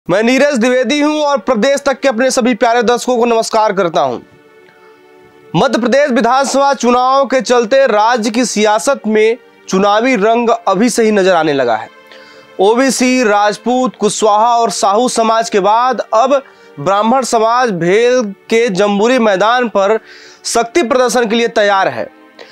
मैं नीरज द्विवेदी हूं और प्रदेश तक के अपने सभी प्यारे दर्शकों को नमस्कार करता हूं। मध्य प्रदेश विधानसभा चुनाव के चलते राज्य की सियासत में चुनावी रंग अभी से ही नजर आने लगा है। ओबीसी, राजपूत, कुशवाहा और साहू समाज के बाद अब ब्राह्मण समाज भेल के जम्बूरी मैदान पर शक्ति प्रदर्शन के लिए तैयार है।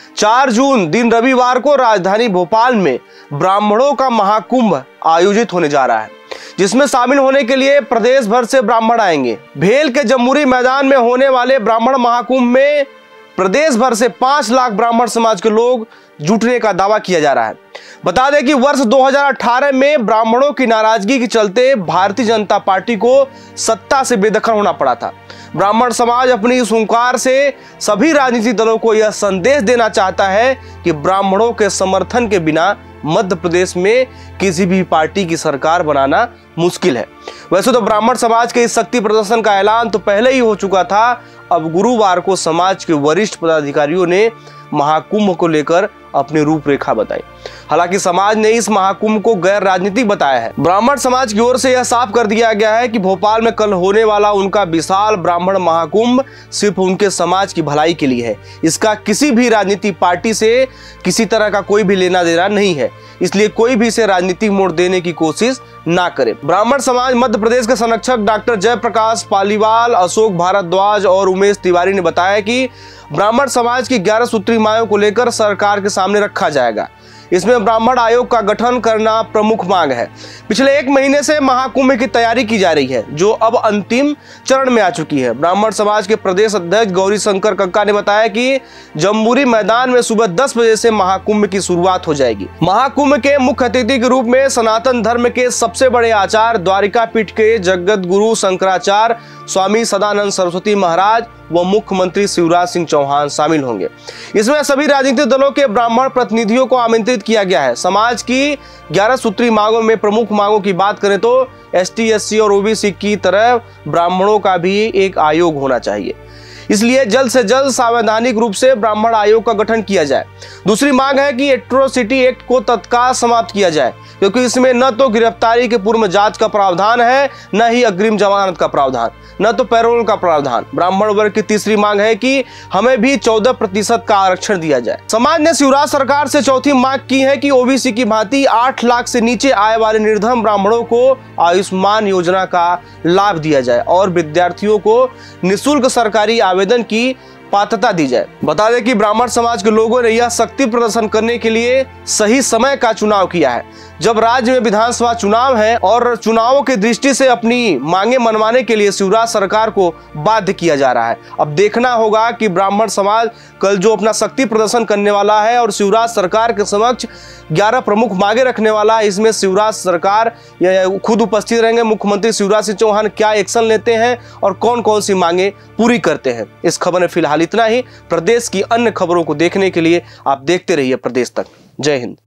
4 जून दिन रविवार को राजधानी भोपाल में ब्राह्मणों का महाकुंभ आयोजित होने जा रहा है, जिसमें शामिल होने के लिए प्रदेश भर से ब्राह्मण आएंगे। भेल के जम्बूरी मैदान में होने वाले ब्राह्मण महाकुंभ में प्रदेश भर से 5 लाख ब्राह्मण समाज के लोग जुटने का दावा किया जा रहा है। बता दें कि वर्ष 2018 में ब्राह्मणों की नाराजगी के चलते भारतीय जनता पार्टी को सत्ता से बेदखल होना पड़ा था। ब्राह्मण समाज अपनी इस हुंकार से सभी राजनीतिक दलों को यह संदेश देना चाहता है कि ब्राह्मणों के समर्थन के बिना मध्य प्रदेश में किसी भी पार्टी की सरकार बनाना मुश्किल है। वैसे तो ब्राह्मण समाज के इस शक्ति प्रदर्शन का ऐलान तो पहले ही हो चुका था। अब गुरुवार को समाज के वरिष्ठ पदाधिकारियों ने महाकुंभ को लेकर अपनी रूपरेखा बताई। हालांकि समाज ने इस महाकुंभ को गैर राजनीतिक बताया है। ब्राह्मण समाज की ओर से यह साफ कर दिया गया है कि भोपाल में कल होने वाला उनका विशाल ब्राह्मण महाकुंभ सिर्फ उनके समाज की भलाई के लिए है। इसका किसी भी राजनीतिक पार्टी से किसी तरह का कोई भी लेना देना नहीं है, इसलिए कोई भी इसे राजनीतिक मोड़ देने की कोशिश ना करे। ब्राह्मण समाज मध्य प्रदेश के संरक्षक डॉक्टर जयप्रकाश पालीवाल, अशोक भारद्वाज और उमेश तिवारी ने बताया कि ब्राह्मण समाज की 11 सूत्री मांगों को लेकर सरकार के सामने रखा जाएगा। इसमें ब्राह्मण आयोग का गठन करना प्रमुख मांग है। पिछले 1 महीने से महाकुंभ की तैयारी की जा रही है, जो अब अंतिम चरण में आ चुकी है। ब्राह्मण समाज के प्रदेश अध्यक्ष गौरी शंकर कक्का ने बताया कि जम्बूरी मैदान में सुबह 10 बजे से महाकुंभ की शुरुआत हो जाएगी। महाकुंभ के मुख्य अतिथि के रूप में सनातन धर्म के सबसे बड़े आचार्य द्वारिका पीठ के जगत गुरु शंकराचार्य स्वामी सदानंद सरस्वती महाराज व मुख्यमंत्री शिवराज सिंह चौहान शामिल होंगे। इसमें सभी राजनीतिक दलों के ब्राह्मण प्रतिनिधियों को आमंत्रित किया गया है। समाज की 11 सूत्री मांगों में प्रमुख मांगों की बात करें तो एसटी, एससी और ओबीसी की तरह ब्राह्मणों का भी एक आयोग होना चाहिए, इसलिए जल्द से जल्द संवैधानिक रूप से ब्राह्मण आयोग का गठन किया जाए। दूसरी मांग है कि एट्रोसिटी एक्ट को तत्काल समाप्त किया जाए, क्योंकि इसमें न तो गिरफ्तारी के पूर्व जांच का प्रावधान है, न ही अग्रिम जमानत का प्रावधान, न तो पैरोल का प्रावधान। ब्राह्मण वर्ग की तीसरी मांग है कि हमें भी 14% का आरक्षण दिया जाए। समाज ने शिवराज सरकार से चौथी मांग की है कि ओबीसी की भांति 8 लाख से नीचे आय वाले निर्धन ब्राह्मणों को आयुष्मान योजना का लाभ दिया जाए और विद्यार्थियों को निःशुल्क सरकारी आवेदन की पात्रता दी जाए। बता दें कि ब्राह्मण समाज के लोगों ने यह शक्ति प्रदर्शन करने के लिए सही समय का चुनाव किया है, जब राज्य में विधानसभा चुनाव है और चुनावों की दृष्टि से अपनी मांगे मनवाने के लिए शिवराज सरकार को बाध्य किया जा रहा है। अब देखना होगा कि ब्राह्मण समाज कल जो अपना शक्ति प्रदर्शन करने वाला है और शिवराज सरकार के समक्ष 11 प्रमुख मांगे रखने वाला है, इसमें शिवराज सरकार खुद उपस्थित रहेंगे। मुख्यमंत्री शिवराज सिंह चौहान क्या एक्शन लेते हैं और कौन कौन सी मांगे पूरी करते हैं। इस खबर में फिलहाल इतना ही। प्रदेश की अन्य खबरों को देखने के लिए आप देखते रहिए प्रदेश तक। जय हिंद।